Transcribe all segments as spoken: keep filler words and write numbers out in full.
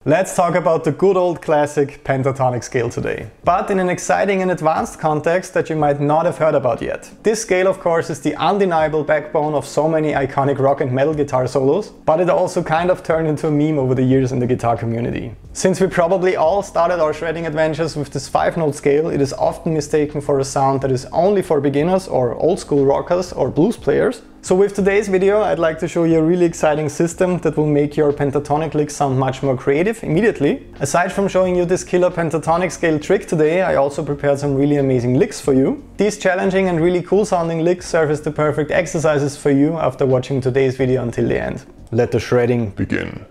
Let's talk about the good old classic pentatonic scale today, but in an exciting and advanced context that you might not have heard about yet. This scale, of course, is the undeniable backbone of so many iconic rock and metal guitar solos, but it also kind of turned into a meme over the years in the guitar community. Since we probably all started our shredding adventures with this five-note scale, it is often mistaken for a sound that is only for beginners or old-school rockers or blues players. So with today's video, I'd like to show you a really exciting system that will make your pentatonic licks sound much more creative immediately. Aside from showing you this killer pentatonic scale trick today, I also prepared some really amazing licks for you. These challenging and really cool sounding licks serve as the perfect exercises for you after watching today's video until the end. Let the shredding begin.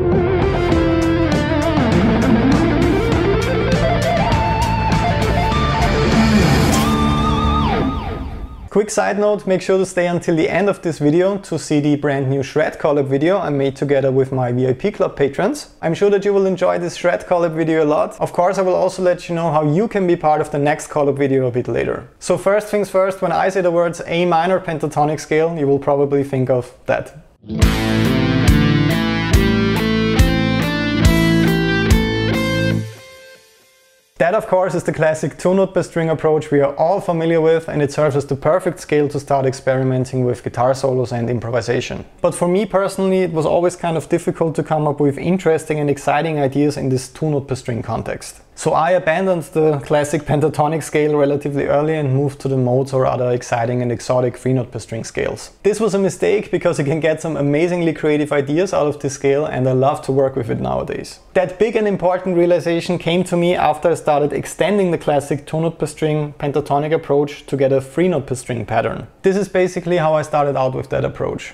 Quick side note, make sure to stay until the end of this video to see the brand new shred collab video I made together with my V I P club patrons. I'm sure that you will enjoy this shred collab video a lot. Of course, I will also let you know how you can be part of the next collab video a bit later. So first things first, when I say the words A minor pentatonic scale, you will probably think of that. That, of course, is the classic two-note per string approach we are all familiar with, and it serves as the perfect scale to start experimenting with guitar solos and improvisation. But for me personally, it was always kind of difficult to come up with interesting and exciting ideas in this two-note per string context. So I abandoned the classic pentatonic scale relatively early and moved to the modes or other exciting and exotic three-note per string scales. This was a mistake because you can get some amazingly creative ideas out of this scale, and I love to work with it nowadays. That big and important realization came to me after I started extending the classic two-note per string pentatonic approach to get a three-note per string pattern. This is basically how I started out with that approach.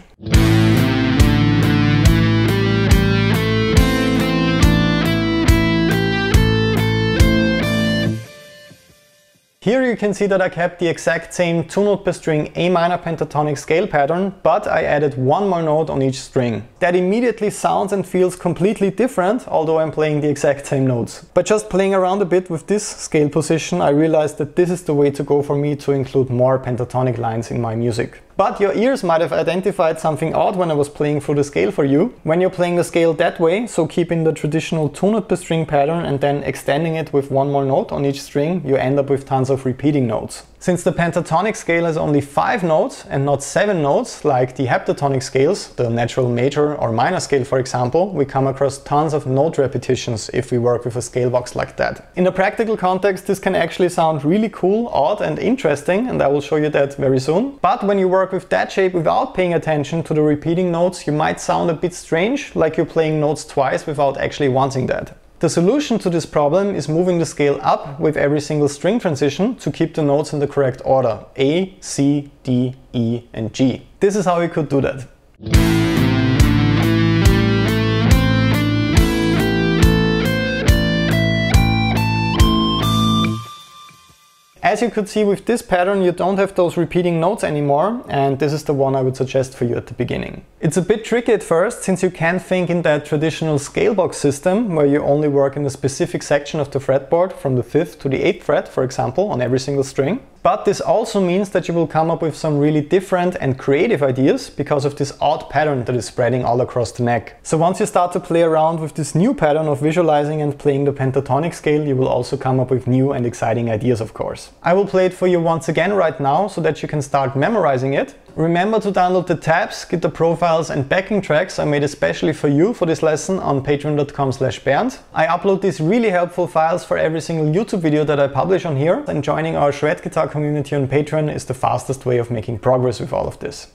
Here you can see that I kept the exact same two-note per string A minor pentatonic scale pattern, but I added one more note on each string. That immediately sounds and feels completely different, although I'm playing the exact same notes. But just playing around a bit with this scale position, I realized that this is the way to go for me to include more pentatonic lines in my music. But your ears might have identified something odd when I was playing through the scale for you. When you're playing the scale that way, so keeping the traditional two-note per string pattern and then extending it with one more note on each string, you end up with tons of repeating notes. Since the pentatonic scale has only five notes and not seven notes, like the heptatonic scales, the natural major or minor scale for example, we come across tons of note repetitions if we work with a scale box like that. In a practical context, this can actually sound really cool, odd and interesting, and I will show you that very soon. But when you work with that shape without paying attention to the repeating notes, you might sound a bit strange, like you're playing notes twice without actually wanting that. The solution to this problem is moving the scale up with every single string transition to keep the notes in the correct order: A, C, D, E and G. This is how we could do that. As you could see with this pattern, you don't have those repeating notes anymore, and this is the one I would suggest for you at the beginning. It's a bit tricky at first, since you can't think in that traditional scale box system where you only work in a specific section of the fretboard from the fifth to the eighth fret, for example, on every single string. But this also means that you will come up with some really different and creative ideas because of this odd pattern that is spreading all across the neck. So once you start to play around with this new pattern of visualizing and playing the pentatonic scale, you will also come up with new and exciting ideas, of course. I will play it for you once again right now so that you can start memorizing it. Remember to download the tabs, guitar profiles and backing tracks I made especially for you for this lesson on patreon dot com slash bernt. I upload these really helpful files for every single YouTube video that I publish on here, and joining our shred guitar community on Patreon is the fastest way of making progress with all of this.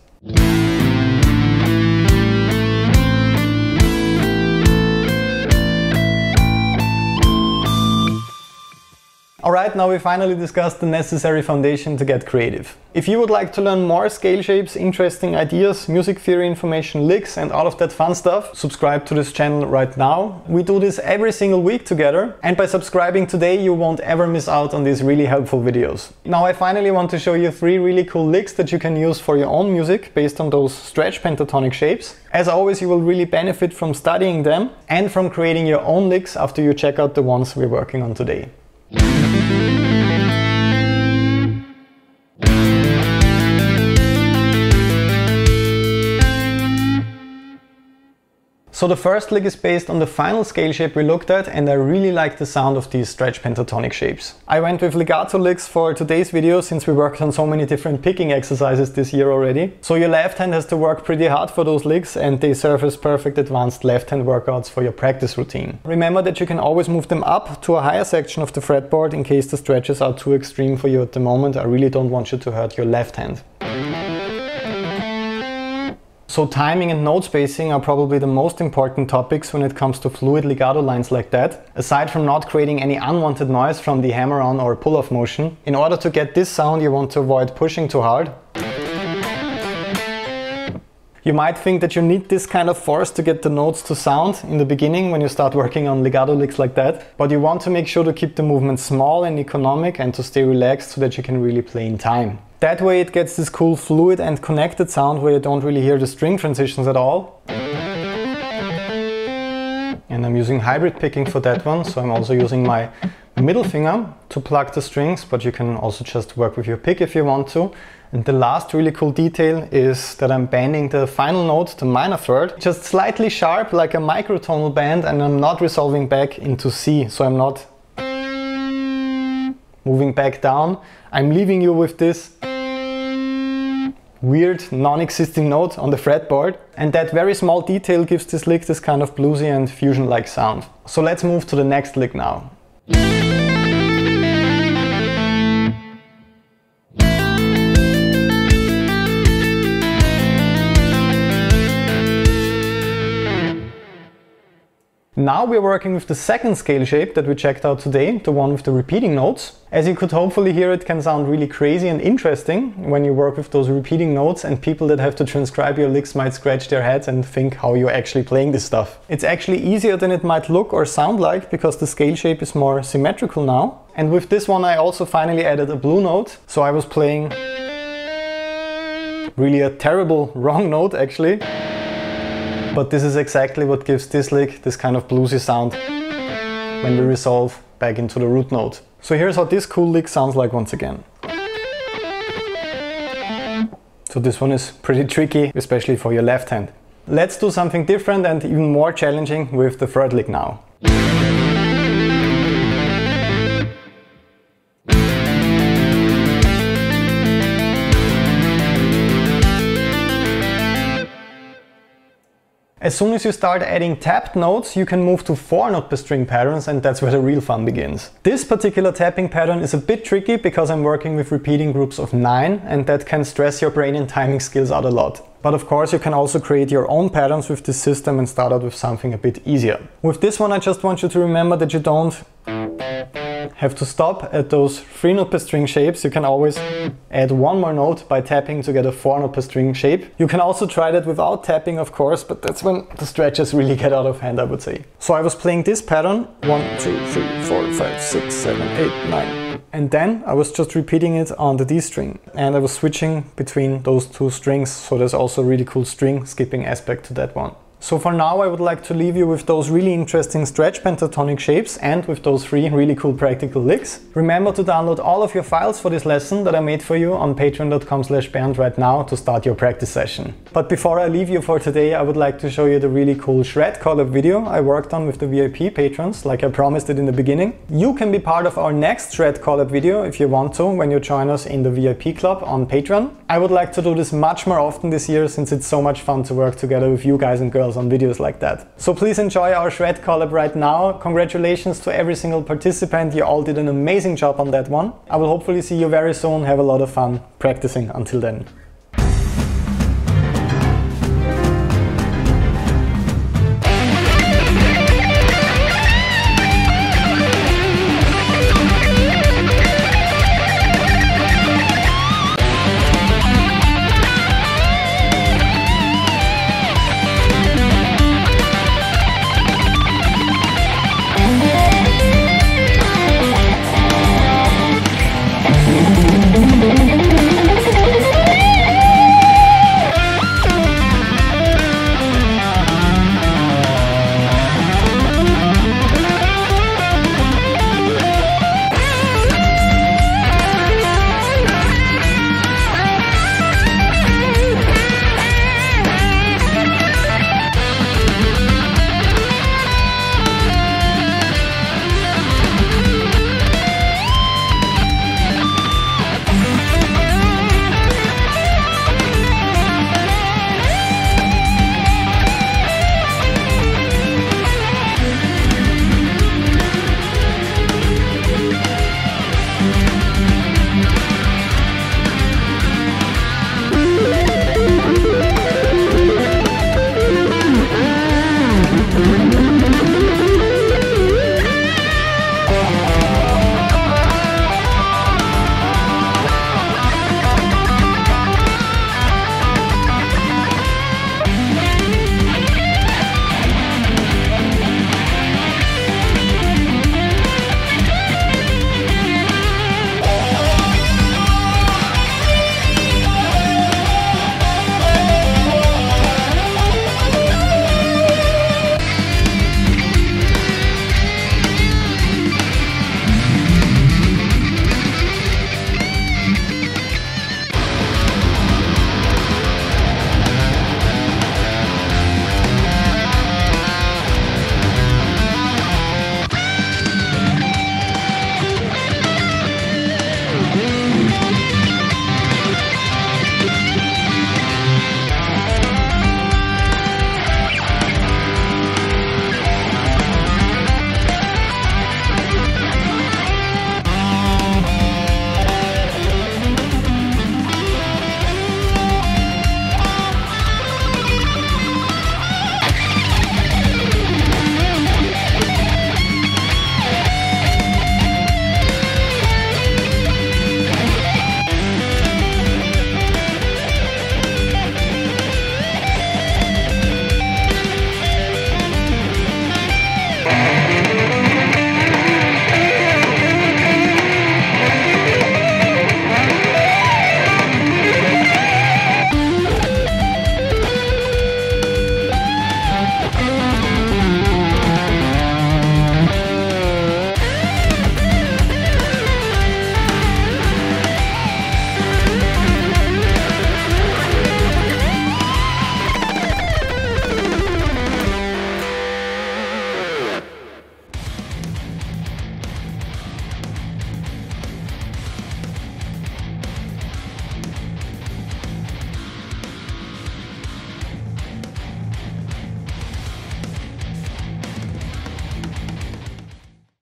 Alright, now we finally discussed the necessary foundation to get creative. If you would like to learn more scale shapes, interesting ideas, music theory information, licks and all of that fun stuff, subscribe to this channel right now. We do this every single week together, and by subscribing today you won't ever miss out on these really helpful videos. Now I finally want to show you three really cool licks that you can use for your own music based on those stretch pentatonic shapes. As always, you will really benefit from studying them and from creating your own licks after you check out the ones we're working on today. So the first lick is based on the final scale shape we looked at, and I really like the sound of these stretch pentatonic shapes. I went with legato licks for today's video since we worked on so many different picking exercises this year already. So your left hand has to work pretty hard for those licks, and they serve as perfect advanced left hand workouts for your practice routine. Remember that you can always move them up to a higher section of the fretboard in case the stretches are too extreme for you at the moment. I really don't want you to hurt your left hand. So timing and note spacing are probably the most important topics when it comes to fluid legato lines like that. Aside from not creating any unwanted noise from the hammer-on or pull-off motion, in order to get this sound you want to avoid pushing too hard. You might think that you need this kind of force to get the notes to sound in the beginning when you start working on legato licks like that, but you want to make sure to keep the movement small and economic and to stay relaxed so that you can really play in time. That way it gets this cool fluid and connected sound where you don't really hear the string transitions at all. And I'm using hybrid picking for that one, so I'm also using my middle finger to pluck the strings, but you can also just work with your pick if you want to. And the last really cool detail is that I'm bending the final note, the minor third, just slightly sharp like a microtonal bend, and I'm not resolving back into C, so I'm not moving back down. I'm leaving you with this weird non-existing note on the fretboard, and that very small detail gives this lick this kind of bluesy and fusion-like sound. So let's move to the next lick now. Now we're working with the second scale shape that we checked out today, the one with the repeating notes. As you could hopefully hear, it can sound really crazy and interesting when you work with those repeating notes, and people that have to transcribe your licks might scratch their heads and think how you're actually playing this stuff. It's actually easier than it might look or sound like because the scale shape is more symmetrical now. And with this one I also finally added a blue note, so I was playing really a terrible wrong note actually. But this is exactly what gives this lick this kind of bluesy sound when we resolve back into the root note. So here's how this cool lick sounds like once again. So this one is pretty tricky, especially for your left hand. Let's do something different and even more challenging with the third lick now. As soon as you start adding tapped notes, you can move to four note per string patterns, and that's where the real fun begins. This particular tapping pattern is a bit tricky because I'm working with repeating groups of nine, and that can stress your brain and timing skills out a lot. But of course you can also create your own patterns with this system and start out with something a bit easier. With this one I just want you to remember that you don't have to stop at those three note per string shapes. You can always add one more note by tapping to get a four note per string shape. You can also try that without tapping, of course, but that's when the stretches really get out of hand, I would say. So I was playing this pattern, one, two, three, four, five, six, seven, eight, nine. And then I was just repeating it on the D string. And I was switching between those two strings, so there's also a really cool string skipping aspect to that one. So for now I would like to leave you with those really interesting stretch pentatonic shapes and with those three really cool practical licks. Remember to download all of your files for this lesson that I made for you on patreon dot com slash bernd right now to start your practice session. But before I leave you for today, I would like to show you the really cool shred collab video I worked on with the V I P patrons, like I promised it in the beginning. You can be part of our next shred collab video if you want to, when you join us in the V I P club on Patreon. I would like to do this much more often this year since it's so much fun to work together with you guys and girls on videos like that. So please enjoy our shred collab right now. Congratulations to every single participant, you all did an amazing job on that one. I will hopefully see you very soon. Have a lot of fun practicing until then.